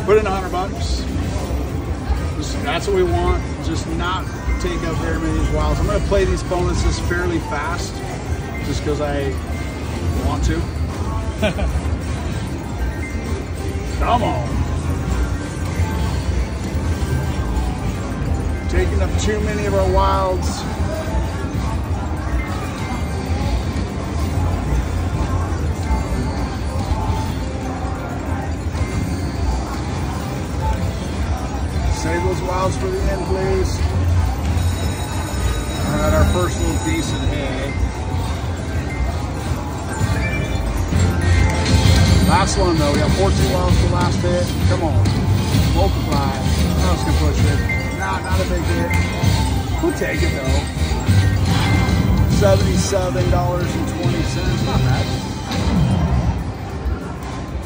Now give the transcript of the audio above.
Put in $100. That's what we want. Just not take up very many of these wilds. I'm going to play these bonuses fairly fast, just because I want to. Come on. Taking up too many of our wilds. Save those wilds for the end, please. All right, our first little decent hit. Last one though, we got 14 wilds for the last hit. Come on, multiply. I was gonna push it. Not a big hit. We'll take it though. $77.20, not bad.